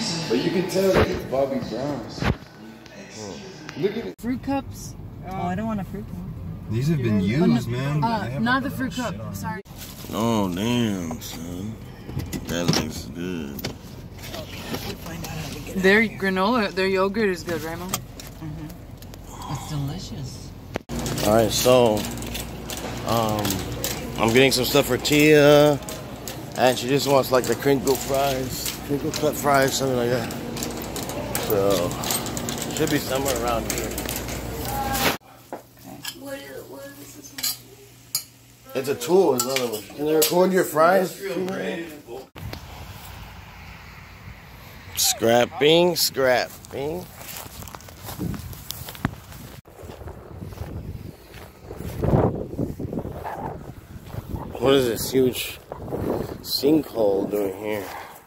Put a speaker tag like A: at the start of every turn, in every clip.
A: But you can tell that it's Bobby Brown's. Look at it.
B: Fruit cups.
C: Oh, I don't want a fruit cup.
A: These have been used, man.
B: Not the fruit cup. Sorry.
D: Oh, damn, son. That looks good.
B: Their granola, their yogurt is good, right, Mom?
C: It's delicious.
D: Alright, so I'm getting some stuff for Tia, and she just wants like the crinkle cut fries, something like that. So should be somewhere around here.
E: What is this one?
D: It's a tool, is another one. Can they record your fries? Scrapping. What is this huge sinkhole doing here?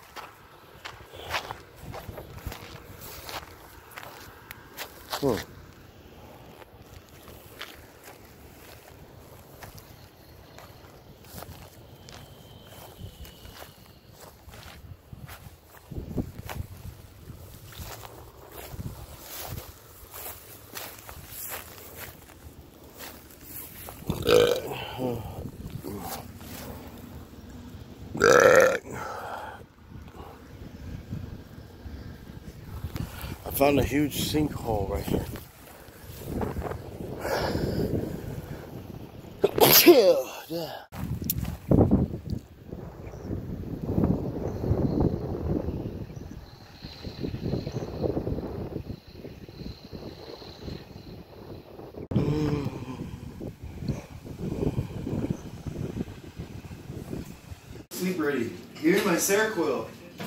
D: I found a huge sinkhole right here. Yeah.
A: Sleep ready. Give me my Seroquel.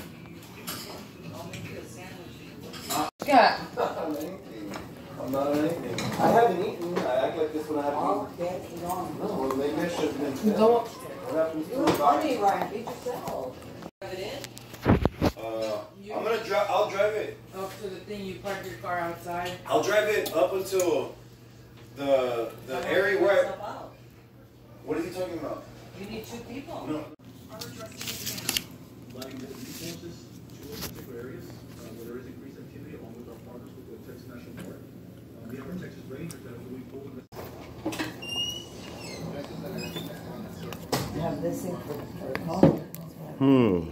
B: Yeah.
A: I'm not on anything. I haven't eaten. I act like this when I haven't eaten. No, well, maybe I should have been fed. What happens to the body?
C: Ryan. Beat yourself. Drive it in?
A: I'm gonna drive. I'll drive it.
B: Up to the thing you park your car outside.
A: I'll drive it up until the area where. What is he talking about?
C: You need 2 people.
A: No.
F: Providing the resources to particular areas where there is increased activity, along with our partners with the Texas National Guard. We have our Texas Rangers that are moving forward.
C: You have this thing for coffee.